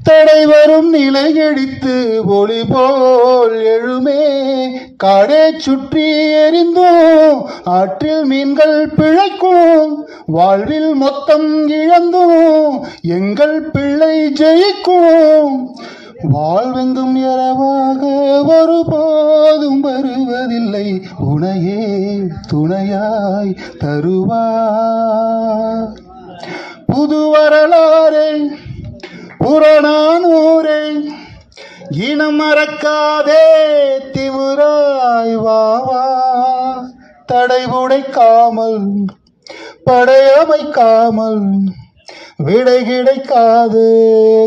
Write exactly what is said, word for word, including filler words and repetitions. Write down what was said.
தடை வரும் நிலை கெடித்து ஒளி போல் எழுமே காடே சுற்றி எரிந்தும் ஆற்றில் மீன்கள் பிழைக்கும் வாழ்வில் மொத்தம் இழந்தும் எங்கள் பிள்ளை ஜெயிக்கும் வாழ்வெங்கும் இரவாக ஒருபோதும் வருவதில்லை உனையே துணையாய் தருவார் புது வரலாறே புறநானூரே இனம் மறக்காதே திமுராய் வாவா தடை உடைக்காமல் படையமைக்காமல் விடை கிடைக்காது.